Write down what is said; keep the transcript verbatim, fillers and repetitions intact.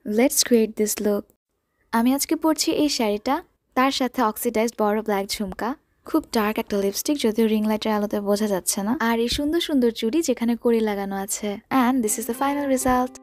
Let's create this look. আমি আজকে পরছি এই শাড়িটা, তার সাথে অক্সিডাইজড বড় ব্ল্যাক ঝুমকা, খুব ডার্ক একটা লিপস্টিক, যদিও রিং লাইটের আলোতে বোঝা যাচ্ছে না, আর এই সুন্দর সুন্দর চুড়ি যেখানে কড়ি লাগানো আছে। And this is the final result.